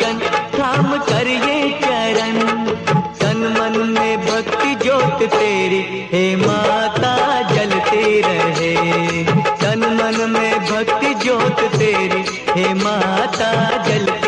मगन थाम कर ये चरण। तन मन में भक्ति ज्योत तेरी हे माता जलती रहे। तन मन में भक्ति ज्योत तेरी हे माता जलती